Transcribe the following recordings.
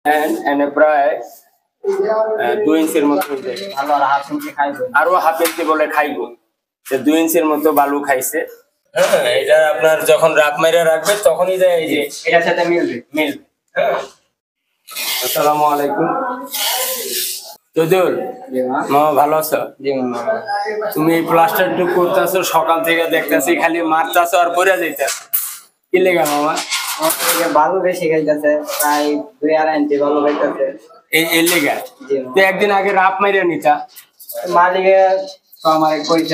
প্রায় 2 ইঞ্চির মতো আরো হাফ ইঞ্চি বলে খাইবো 2 ইঞ্চির মতো বালু খাইছে। হ্যাঁ, এটা আপনার যখন রাত মাইরা রাখবে তখনই যায় এই যে এটার সাথে মিলবে। হ্যাঁ, আসসালামু আলাইকুম। মামা ভালো আছো? তুমি প্লাস্টার টুক করতেছো, সকাল থেকে দেখতেছি খালি মারতেছো আর পড়ে যাইতেছো, কি লেগা মামা? বালু বেশি খাইতেছে, প্রায় 2-2.5 ইঞ্চি বালু খাইতেছে এই লেগা। তো একদিন আগে রাপ মাইরা নিতা, মালিকে আমারে কইছে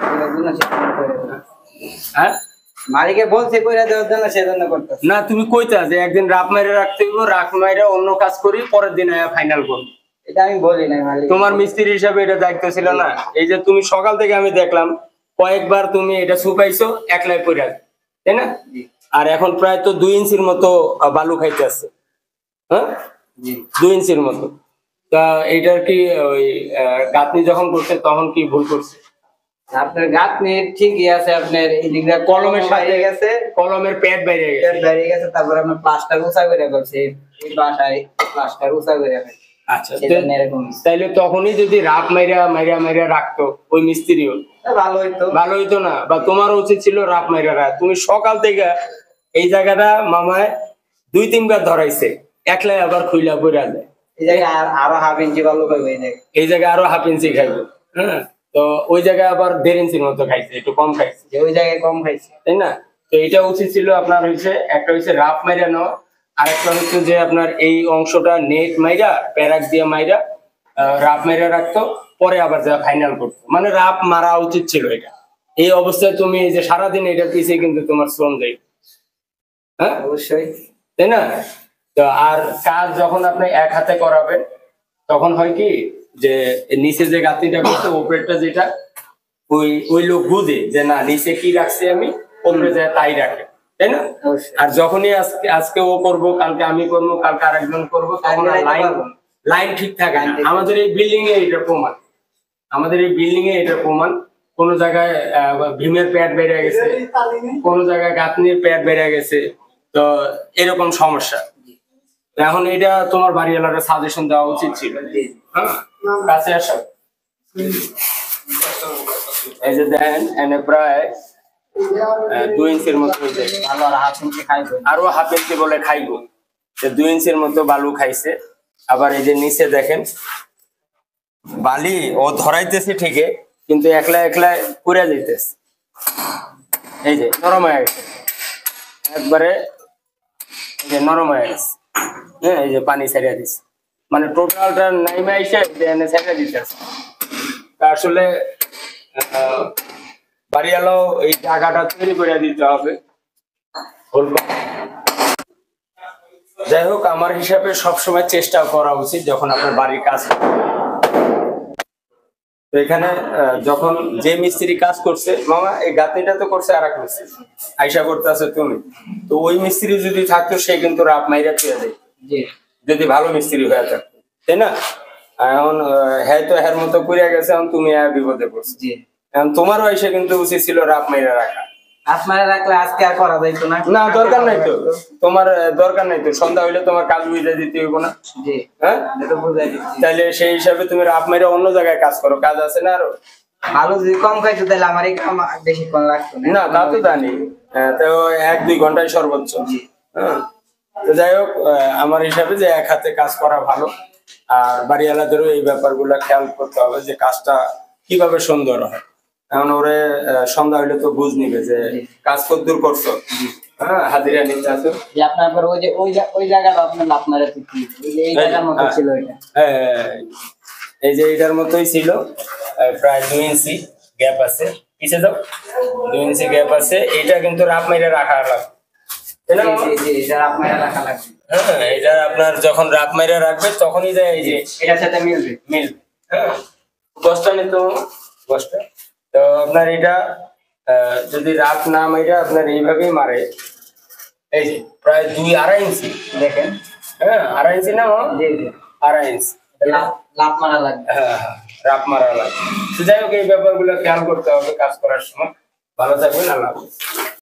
হ্যাঁ মালিকে বলছে কইরা দেওয়ার জন্য, সেজন্য করতেছে না। তুমি কইতা যে একদিন রাপ মাইরা রাখতে হইব, রাপ মাইরা অন্য কাজ করি, পরের দিন ফাইনাল করব। এটা আমি বলি নাই মালিক, তোমার মিস্ত্রি হিসাবে এটা দায়িত্ব ছিল না? এই যে তুমি সকাল থেকে আমি দেখলাম কয়েকবার তুমি এটা শুকাইছো একলাই পড়ে, তাই না? আর এখন প্রায় তো 2 ইঞ্চির মতো বালু খাইতে আছে। হ্যাঁ, 2 ইঞ্চির মতো। তা এইটার কি ওই গাঁথনি যখন করছে তখন কি ভুল করছে? আপনার গাঁথনি ঠিকই আছে, আপনার এই দিকটা কলমের সাথে গেছে, কলমের প্যাড বাইরে গেছে, তারপর আপনার প্লাস্টার উঁচা করে করছে, এই বাসায় প্লাস্টার উঁচা করে রাখে। আচ্ছা, তাইলে তখনই যদি রাপ মাইরা রাখতো ওই মিস্ত্রিও, ভালো হইতো না? বা তোমার উচিত ছিল রাপ মাইরা রাখ। তুমি সকাল থেকে এই জায়গাটা মামায় 2-3 বার ধরাইছে, একলাই আবার খুইলা পড়া যায়। এই জায়গায় আরো হাফ ইঞ্চি বালু খাইবে, এই জায়গায় আরো হাফ ইঞ্চি খাইবে। হ্যাঁ, তো ওই জায়গায় আবার 1.5 ইঞ্চির মতো খাইছে, একটু কম খাইছে, ওই জায়গায় কম খাইছে, তাই না? তো এটা উচিত ছিল আপনার হইছে, একটা হইছে রাপ মাইরা নেওয়া, আরেকটা হচ্ছে যে আপনার এই অংশটা নেট মাইরা প্যারাক দিয়ে মাইরা রাপ মাইরা রাখতো, পরে আবার যা ফাইনাল করতো। মানে রাপ মারা উচিত ছিল এটা। এই অবস্থায় তুমি এই যে সারাদিন এটার পিছিয়ে কিন্তু তোমার শ্রম দেয়। হ্যাঁ, অবশ্যই, তাই না? তো আর কাজ যখন আপনি এক হাতে করাবেন তখন হয় কি যে নিচে যে গাঁথনিটা করছে ওপরেরটা যেটা ওই লোক বুঝে যে না নিচে কি রাখছি আমি, ওপরে যায় তাই রাখে, তাই না? আর যখনই আজকে ও করবো, কালকে আমি করবো, কালকে আরেকজন করবো, তখন লাইন ঠিক থাকে না। আমাদের এই বিল্ডিং এ এটা প্রমাণ, কোন জায়গায় ভীমের প্যাড বেড়ে গেছে, কোন জায়গায় গাঁথনির প্যাড বেড়ে গেছে। তো এরকম সমস্যা। এখন এটা তোমার বাড়িওয়ালার সাজেশন দেওয়া উচিত ছিল। হ্যাঁ, কাছে আসো। এই যে দেখেন প্রায় 2 ইঞ্চির মতো আরো হাফ ইঞ্চি বলে খাইবো, 2 ইঞ্চির মতো বালু খাইছে। আবার এই যে নিচে দেখেন বালি ও ধরাইতেছে ঠিকই, কিন্তু একলা পুড়ে যাইতেছে। এই যে নরম হয়ে গেছে, একবারে নরম হয়ে গেছে। হ্যাঁ, এই যে পানি ছেড়ে দিচ্ছে, মানে টোটালটা নাইমে এসে ছেড়ে দিতেছে। আসলে বাড়িওয়ালাও এই জায়গাটা তৈরি করে দিতে হবে। যাই হোক, আমার হিসাবে সবসময় চেষ্টা করা উচিত যখন আপনার বাড়ির কাজ। তো এখানে যখন যে মিস্ত্রি কাজ করছে মামা, এই গাঁথনিটা তো করছে আর এক মিস্ত্রি, আইসা করতে আছে তুমি, তো ওই মিস্ত্রি যদি থাকতো সে কিন্তু রাপ মাইরা পেয়ে যায়, যদি ভালো মিস্ত্রি হয়ে থাকতো, তাই না? এখন হ্যাঁ তো হ্যার মতো করে গেছে, এখন তুমি বিপদে পড়ছো। এখন তোমারও এসে কিন্তু উচিত ছিল রাপ মাইরা রাখা। রাখলে আজকে আর করা যাইতো না। না, দরকার নাই তো, তোমার দরকার নাই তো। সন্ধ্যা হইলে তোমার কাজ বুঝে দিতে হইব না? হ্যাঁ, তাহলে সেই হিসাবে তুমি রাপ মাইরা অন্য জায়গায় কাজ করো, কাজ আছে না আরো। ভালো যদি কম খাইতো তাহলে আমারই বেশিক্ষণ লাগতো না, তা তো জানি। তো 1-2 ঘন্টায় সর্বোচ্চ। হ্যাঁ, তো যাই হোক, আমার হিসাবে যে এক হাতে কাজ করা ভালো। আর বাড়িওয়ালাদেরও এই ব্যাপারগুলো খেয়াল করতে হবে যে কাজটা কিভাবে সুন্দর হয়। এখন ওরে সন্ধ্যা হইলে তো বুঝ নিবে যে কাজ কতদূর করছো। হ্যাঁ, হাজিরা নিতে আসো। আপনার ওই যে ওই জায়গাটা আপনার এই জায়গার মতো ছিল এটা। হ্যাঁ, এই যে এটার মতোই ছিল, প্রায় 2 ইঞ্চি গ্যাপ আছে। পিছে যাও, 2 ইঞ্চি গ্যাপ আছে। এটা কিন্তু রাপ মাইরা রাখা লাগবে। হ্যাঁ, এটা আপনার যখন রাপ মাইরা রাখবে তখনই যায় এই যে এটার সাথে মিলবে। হ্যাঁ, বস্তা নিত বস্তা। তো আপনার এটা যদি রাপ না মাইরা আপনার এইভাবেই মারে, এই যে প্রায় 2-2.5 ইঞ্চি দেখেন। হ্যাঁ, 2.5 ইঞ্চি না, 2.5 ইঞ্চি লাভ মারা লাগবে। হ্যাঁ, রাপ মারা লাগবে। যাই হোক, এই ব্যাপারগুলো খেয়াল করতে হবে কাজ করার সময়। ভালো থাকবেন, আল্লাহ হাফেজ।